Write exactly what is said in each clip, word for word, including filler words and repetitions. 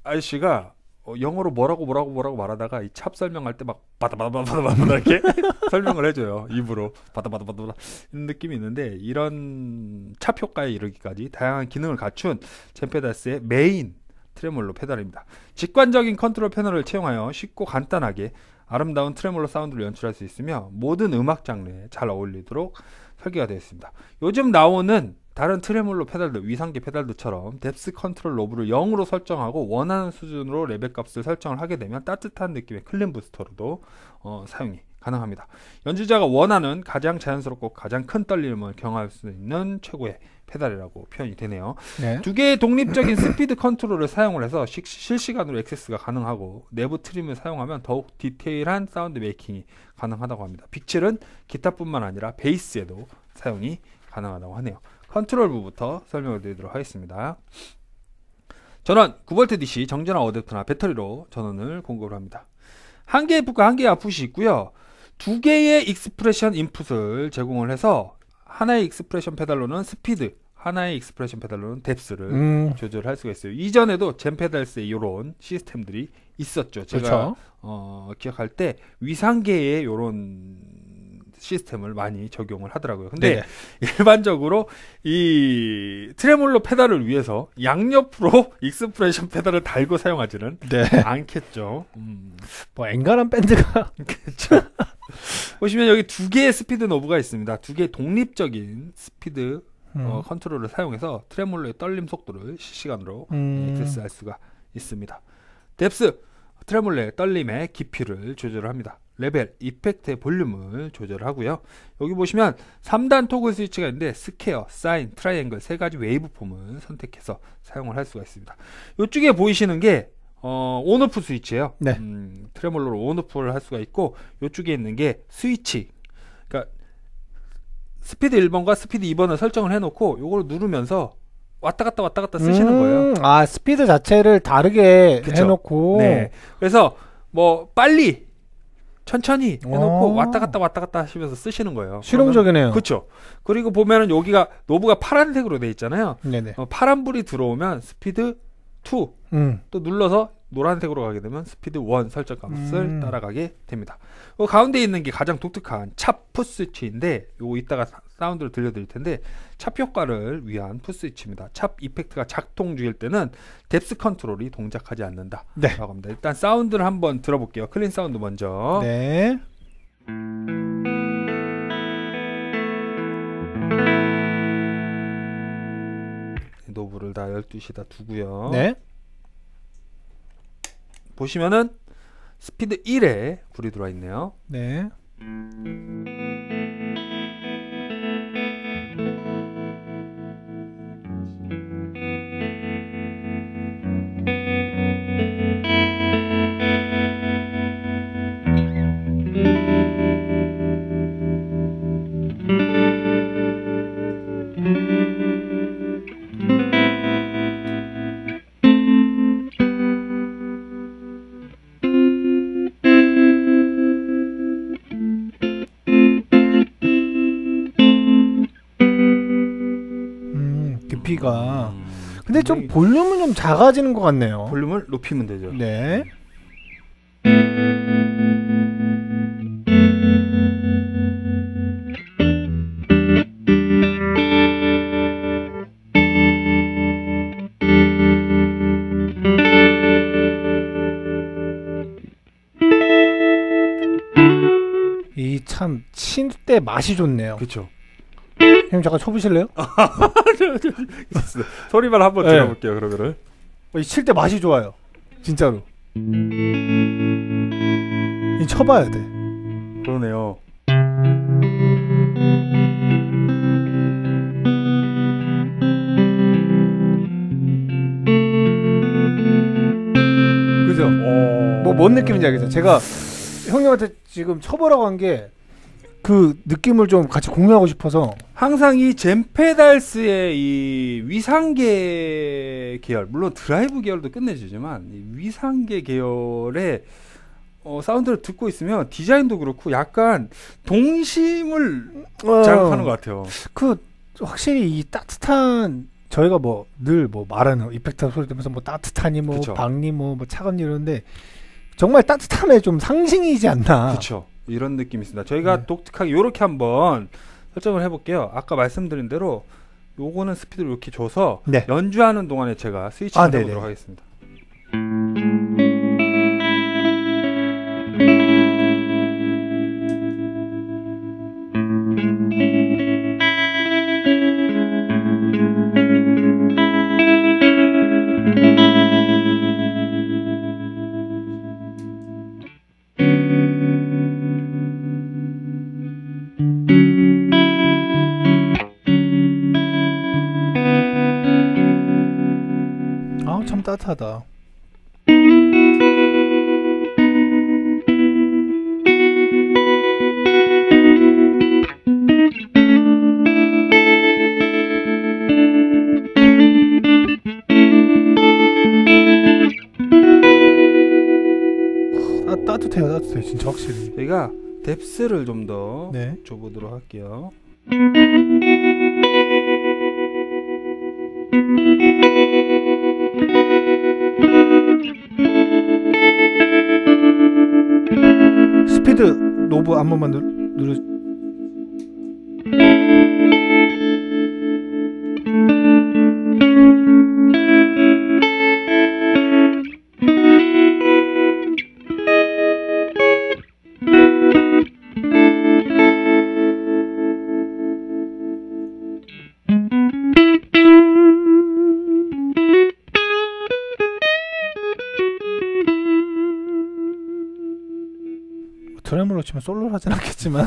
아저씨가 어, 영어로 뭐라고 뭐라고 뭐라고 말하다가 이 찹 설명할 때 막 바다바다바다바다 이렇게 설명을 해줘요. 입으로 바다바다바다 이런 느낌이 있는데 이런 찹 효과에 이르기까지 다양한 기능을 갖춘 젠페달스의 메인 트레몰로 페달입니다. 직관적인 컨트롤 패널을 채용하여 쉽고 간단하게 아름다운 트레몰로 사운드를 연출할 수 있으며 모든 음악 장르에 잘 어울리도록 설계가 되어 있습니다. 요즘 나오는 다른 트레몰로 페달들, 위상계 페달들처럼 뎁스 컨트롤 노브를 영으로 설정하고 원하는 수준으로 레벨 값을 설정을 하게 되면 따뜻한 느낌의 클린 부스터로도 어, 사용이 가능합니다. 연주자가 원하는 가장 자연스럽고 가장 큰 떨림을 경험할 수 있는 최고의 페달이라고 표현이 되네요. 네. 두 개의 독립적인 스피드 컨트롤을 사용을 해서 시, 실시간으로 액세스가 가능하고 내부 트림을 사용하면 더욱 디테일한 사운드 메이킹이 가능하다고 합니다. 빅칠은 기타뿐만 아니라 베이스에도 사용이 가능하다고 하네요. 컨트롤부부터 설명을 드리도록 하겠습니다. 전원 구 볼트 디씨 정전화 어댑터나 배터리로 전원을 공급을 합니다. 한 개의 풋과 한 개의 아웃풋이 있고요. 두 개의 익스프레션 인풋을 제공을 해서 하나의 익스프레션 페달로는 스피드, 하나의 익스프레션 페달로는 뎁스를 음. 조절할 수가 있어요. 이전에도 젠페달스에 이런 시스템들이 있었죠. 제가 그렇죠. 어, 기억할 때 위상계에 이런 시스템을 많이 적용을 하더라고요. 근데 네네. 일반적으로 이 트레몰로 페달을 위해서 양옆으로 익스프레션 페달을 달고 사용하지는 네. 않겠죠. 음. 뭐 엔간한 밴드가 그렇죠. 보시면 여기 두 개의 스피드 노브가 있습니다. 두 개의 독립적인 스피드 음. 어, 컨트롤을 사용해서 트레몰로의 떨림 속도를 실시간으로 음. 액세스할 수가 있습니다. 뎁스, 트레몰로의 떨림의 깊이를 조절을 합니다. 레벨, 이펙트의 볼륨을 조절하고요. 여기 보시면 삼 단 토글 스위치가 있는데 스퀘어, 사인, 트라이앵글 세 가지 웨이브폼을 선택해서 사용을 할 수가 있습니다. 이쪽에 보이시는 게 어, 온오프 스위치예요. 네. 음, 트레몰로로 온오프를 할 수가 있고 이쪽에 있는 게 스위치. 그러니까 스피드 일 번과 스피드 이 번을 설정을 해놓고 이걸 누르면서 왔다 갔다 왔다 갔다 쓰시는 음. 거예요. 아 스피드 자체를 다르게 그쵸. 해놓고. 네. 그래서 뭐 빨리 천천히 해놓고 오. 왔다 갔다 왔다 갔다 하시면서 쓰시는 거예요. 실용적이네요. 그렇죠. 그리고 보면은 여기가 노브가 파란색으로 돼 있잖아요. 네네. 어, 파란불이 들어오면 스피드 이 음. 또 눌러서 노란색으로 가게 되면 스피드 일 설정 값을 음. 따라가게 됩니다. 어, 가운데 있는 게 가장 독특한 찹 풋스위치인데 요거 이따가 사, 사운드를 들려드릴 텐데 찹 효과를 위한 풋스위치입니다. 찹 이펙트가 작동 중일 때는 뎁스 컨트롤이 동작하지 않는다 네. 라고 합니다. 일단 사운드를 한번 들어볼게요. 클린 사운드 먼저. 네. 노브를 다 열두 시 다 두고요. 네. 보시면은 스피드 일에 불이 들어와 있네요. 네. 소리가. 음, 근데 좀 굉장히- 볼륨은 좀 작아지는 것 같네요. 볼륨을 높이면 되죠. 네. 이 참 칠 때 맛이 좋네요. 그렇죠. 형님 잠깐 쳐보실래요? 소리만 한번 네. 들어볼게요. 그러면은 이 칠 때 맛이 좋아요. 진짜로. 이 쳐봐야 돼. 그러네요. 그죠? 뭐 뭔 느낌인지 알겠죠? 제가 형님한테 지금 쳐보라고 한 게 그 느낌을 좀 같이 공유하고 싶어서. 항상 이 젠페달스의 이 위상계 계열, 물론 드라이브 계열도 끝내주지만 이 위상계 계열의 어, 사운드를 듣고 있으면 디자인도 그렇고 약간 동심을 어, 자극하는 것 같아요. 그 확실히 이 따뜻한 저희가 뭐 늘 뭐 말하는 이펙트 소리 들으면서 뭐 따뜻하니 뭐 그쵸. 박니 뭐, 뭐 차갑니 이러는데 정말 따뜻함의 좀 상징이지 않나. 그렇죠. 이런 느낌이 있습니다. 저희가 네. 독특하게 이렇게 한번 설정을 해볼게요. 아까 말씀드린 대로 요거는 스피드를 이렇게 줘서 네. 연주하는 동안에 제가 스위칭을 아, 해보도록 네네. 하겠습니다. 아, 참 따뜻하다. 아, 따뜻해요, 따뜻해, 진짜 확실히. 저희가 뎁스를 좀 더 네. 줘보도록 할게요. 스피드 노브 한 번만 누, 누르. 트레몰로 치면 솔로를 하진 않겠지만.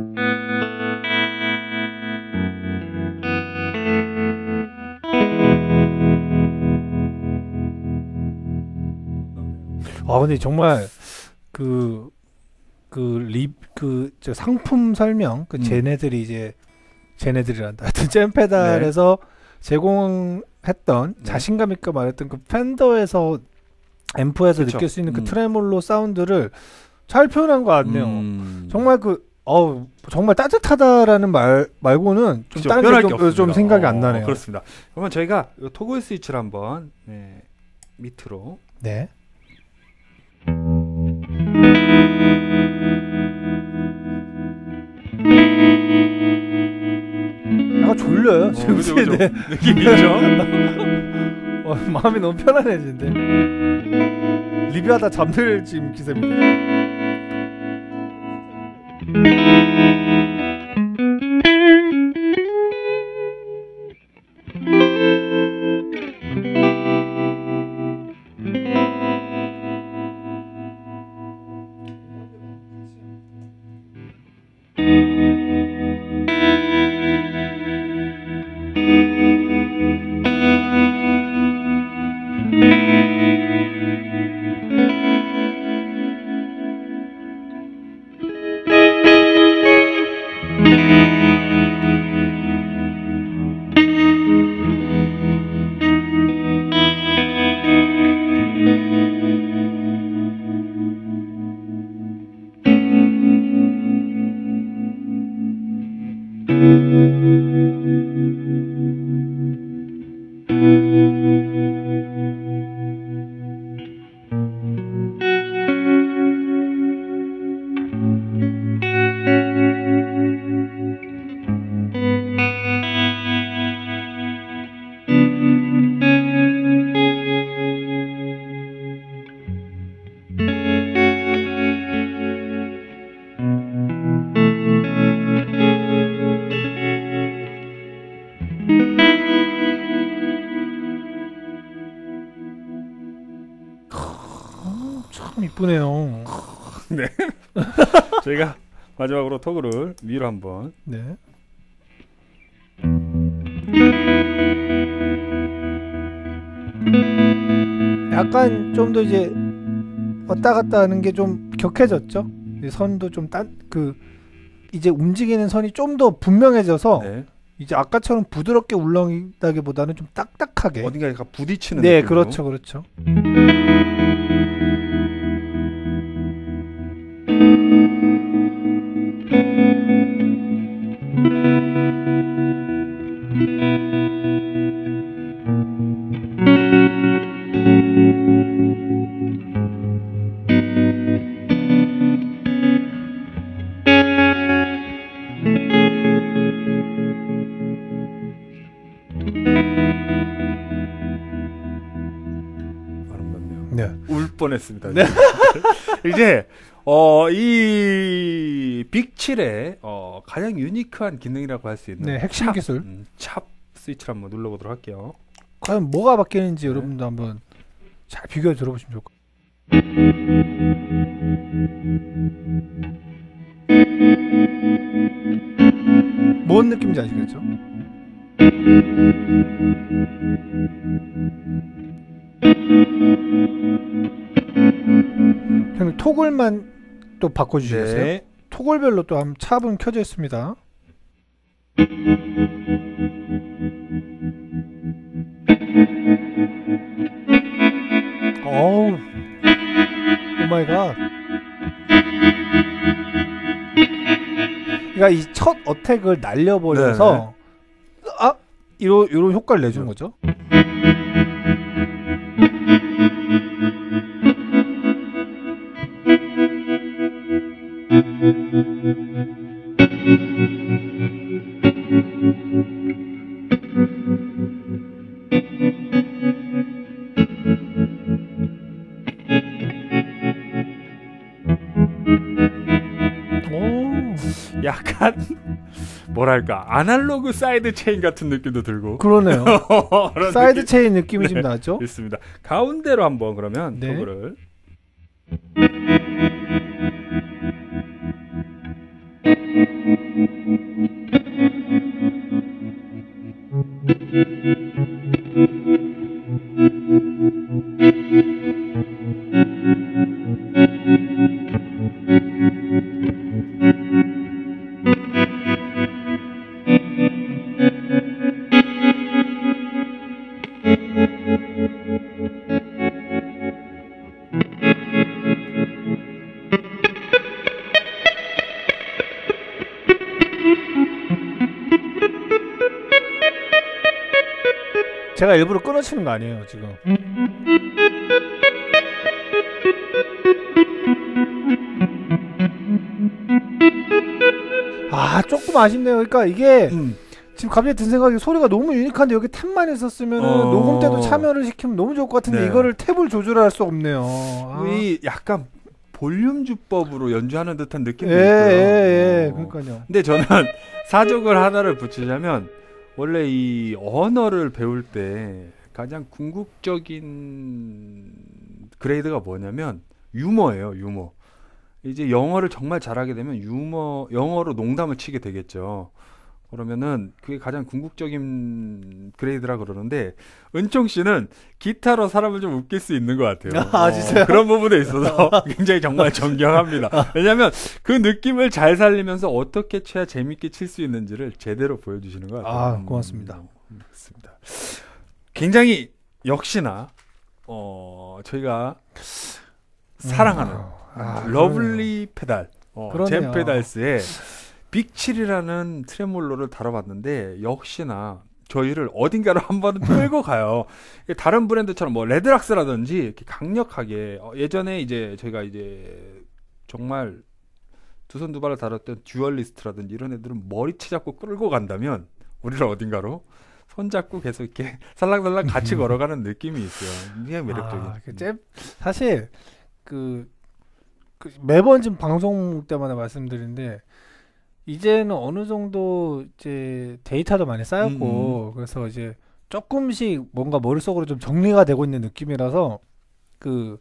아 근데 정말 그 그 립 그 저 상품 설명 그 음. 쟤네들이 이제 쟤네들이란다. 하여튼 잼페달에서 제공했던 네. 자신감 있게 말했던 그 팬더에서 앰프에서 그쵸. 느낄 수 있는 그 음. 트레몰로 사운드를 잘 표현한 것 같네요. 음. 정말 그 어우 정말 따뜻하다라는 말 말고는 좀 그쵸, 다른 변할 게 게 좀, 좀 없습니다. 생각이 안 어, 나네요. 그렇습니다. 그러면 저희가 요 토글 스위치를 한번 네, 밑으로 네. 약간 졸려요. 어, 지금 그죠, 그죠. 네. 느낌 있죠? 어, 마음이 너무 편안해지는데. 리뷰하다 잠들 지금 기세입니다. 참 이쁘네요. 네. 저희가 마지막으로 토글을 위로 한번. 네. 약간 좀 더 이제 왔다 갔다 하는 게 좀 격해졌죠. 선도 좀 딴 그 이제 움직이는 선이 좀 더 분명해져서 네. 이제 아까처럼 부드럽게 울렁이다기보다는 좀 딱딱하게 어딘가에 부딪히는 네, 느낌으로. 그렇죠, 그렇죠. 네. 울 뻔했습니다. 네. 이제 어, 이 빅칠의 어, 가장 유니크한 기능이라고 할 수 있는 네, 핵심 찹, 기술. 음, 찹 스위치를 한번 눌러보도록 할게요. 과연 뭐가 바뀌는지 네. 여러분도 한번 잘 비교해 들어보시면 좋을 것 같아요. 뭔 느낌인지 아시겠죠? 형님 토글만 또 바꿔주시겠어요? 네. 토글별로 또 한 찹은 켜져 있습니다. 어우, 오마이갓. 그러니까 이 첫 어택을 날려버려서 아 이런 이런 효과를 내준 거죠. 오, 약간 뭐랄까 아날로그 사이드 체인 같은 느낌도 들고. 그러네요. 그런 사이드 느낌 체인 느낌이 네. 좀 나죠? 있습니다. 가운데로 한번 그러면 네. 토글을. 제가 일부러 끊어치는 거 아니에요 지금. 아 조금 아쉽네요. 그러니까 이게 음. 지금 갑자기 든 생각이 소리가 너무 유니크한데 여기 탭만 있었으면 어. 녹음 때도 참여를 시키면 너무 좋을 것 같은데 네. 이거를 탭을 조절할 수 없네요. 아. 이 약간 볼륨 주법으로 연주하는 듯한 느낌도 예, 있고요. 예, 예. 어. 그러니까요. 근데 저는 사족을 하나를 붙이자면 원래 이 언어를 배울 때 가장 궁극적인 그레이드가 뭐냐면 유머예요, 유머. 이제 영어를 정말 잘하게 되면 유머, 영어로 농담을 치게 되겠죠. 그러면은 그게 가장 궁극적인 그레이드라 그러는데 은총 씨는 기타로 사람을 좀 웃길 수 있는 것 같아요. 아, 진짜요? 그런 부분에 있어서 굉장히 정말 존경합니다. 왜냐하면 그 느낌을 잘 살리면서 어떻게 쳐야 재밌게 칠 수 있는지를 제대로 보여주시는 것 같아요. 아, 고맙습니다. 음, 그렇습니다. 굉장히 역시나 어, 저희가 사랑하는 아, 러블리 페달, 어, 그러네요. 젠 페달스의 빅칠이라는 트레몰로를 다뤄봤는데 역시나 저희를 어딘가로 한 번은 끌고 가요. 다른 브랜드처럼 뭐 레드락스라든지 이렇게 강력하게 어, 예전에 이제 저희가 이제 정말 두 손 두 발을 다뤘던 듀얼리스트라든지 이런 애들은 머리채 잡고 끌고 간다면 우리를 어딘가로 손잡고 계속 이렇게 살랑살랑 같이 걸어가는 느낌이 있어요. 굉장히 매력적인. 아, 그 잽, 사실 그, 그 매번 지금 방송 때마다 말씀드리는데 이제는 어느 정도 이제 데이터도 많이 쌓였고 음. 그래서 이제 조금씩 뭔가 머릿속으로 좀 정리가 되고 있는 느낌이라서 그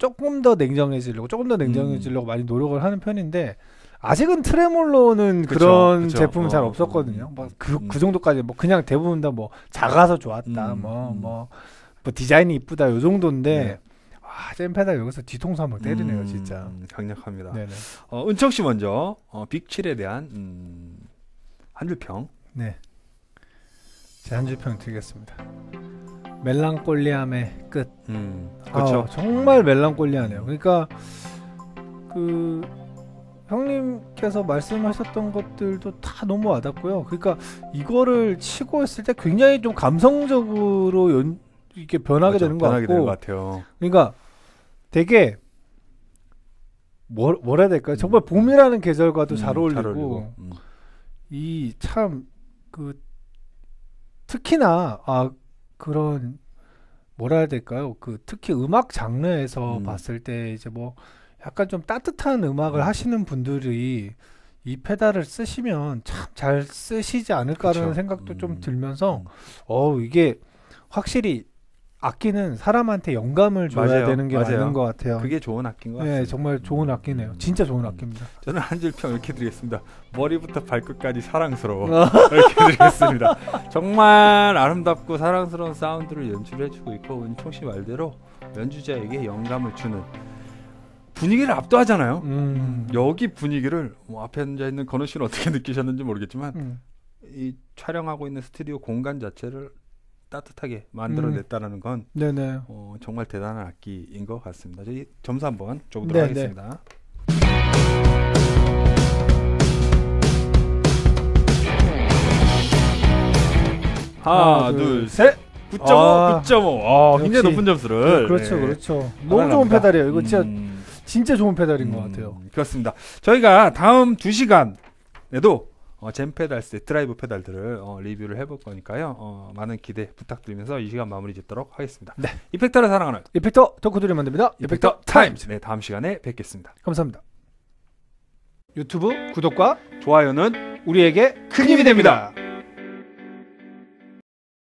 조금 더 냉정해지려고 조금 더 냉정해지려고 음. 많이 노력을 하는 편인데 아직은 트레몰로는 그쵸, 그런 그쵸. 제품은 어, 잘 없었거든요. 음, 뭐그 음. 그 정도까지 뭐 그냥 대부분 다 뭐 작아서 좋았다, 뭐뭐 음, 뭐, 뭐 디자인이 이쁘다 요 정도인데. 네. 아, 잼 페달 여기서 뒤통수 한번 때리네요, 음, 진짜. 강력합니다. 네네. 어, 은총 씨 먼저 어, 빅칠에 대한 음, 한 줄평. 네. 제 한 줄평 드리겠습니다. 멜랑콜리함의 끝. 음, 그렇죠. 아, 정말 멜랑콜리하네요. 그러니까 그 형님께서 말씀하셨던 것들도 다 너무 와닿고요. 그러니까 이거를 치고 했을 때 굉장히 좀 감성적으로 연, 이렇게 변하게 맞아, 되는 것 변하게 같고. 되는 것 같아요. 그러니까 되게 뭐, 뭐라 해야 될까요? 음. 정말 봄이라는 계절과도 음, 잘 어울리고, 잘 어울리고. 음. 이 참 그 특히나 아 그런 뭐라 해야 될까요? 그 특히 음악 장르에서 음. 봤을 때 이제 뭐 약간 좀 따뜻한 음악을 음. 하시는 분들이 이 페달을 쓰시면 참 잘 쓰시지 않을까라는 그쵸. 생각도 음. 좀 들면서 음. 어 이게 확실히 악기는 사람한테 영감을 줘야 맞아요. 되는 게 맞아요. 맞는 것 같아요. 그게 좋은 악기인 것 같아요. 네, 정말 좋은 악기네요. 진짜 좋은 악기입니다. 저는 한 줄평 이렇게 드리겠습니다. 머리부터 발끝까지 사랑스러워. 이렇게 드리겠습니다. 정말 아름답고 사랑스러운 사운드를 연출해주고 있고 은총 씨 말대로 연주자에게 영감을 주는 분위기를 압도하잖아요. 음. 여기 분위기를 뭐 앞에 앉아있는 건우 씨는 어떻게 느끼셨는지 모르겠지만 음. 이 촬영하고 있는 스튜디오 공간 자체를 따뜻하게 만들어냈다는 건 음. 어, 정말 대단한 악기인 것 같습니다. 저희 점수 한번 줘보도록 네네. 하겠습니다. 하나, 하나 둘, 셋! 구 점 오, 아, 구 점 오. 아, 굉장히 높은 점수를. 네, 그렇죠, 네. 그렇죠. 너무 좋은 페달이에요. 이거 진짜 음. 진짜 좋은 페달인 음, 것 같아요. 그렇습니다. 저희가 다음 두 시간에도 어, 잼 페달스 드라이브 페달들을 어, 리뷰를 해볼 거니까요. 어, 많은 기대 부탁드리면서 이 시간 마무리 짓도록 하겠습니다. 네. 이펙터를 사랑하는 이펙터 덕후들이 만듭니다. 이펙터, 이펙터 타임즈. 네, 다음 시간에 뵙겠습니다. 감사합니다. 유튜브 구독과 좋아요는 우리에게 큰 힘이 됩니다.